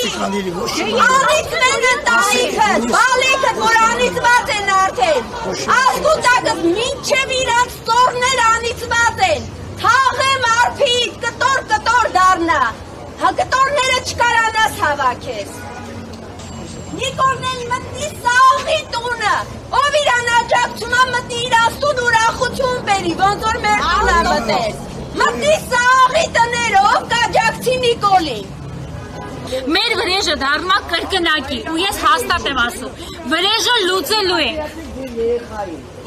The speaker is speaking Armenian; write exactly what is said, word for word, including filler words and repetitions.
Անիծն են ընտանիքըս, բալիքըս, որ անիծված են արդեն, աստուծակըս մինչև իրանց ծորներ անիծված են, թաղեմ արփիդ, կտոր կտոր դառնա, հա կտորները չկարանաս հավաքես, Նիկորն էլ մտնի սաղի տունը, ով իրան աջակցում է մտնի իր աստուն ուրախություն բերի, ոնց որ մեր տունը մտես, մտնի սաղի տներով կաջակցի Նիկոլին, Մեր վրեժը դառնա կրկնակի ու ես հաստատ եմ ասում, վրեժը լուծելու ենք։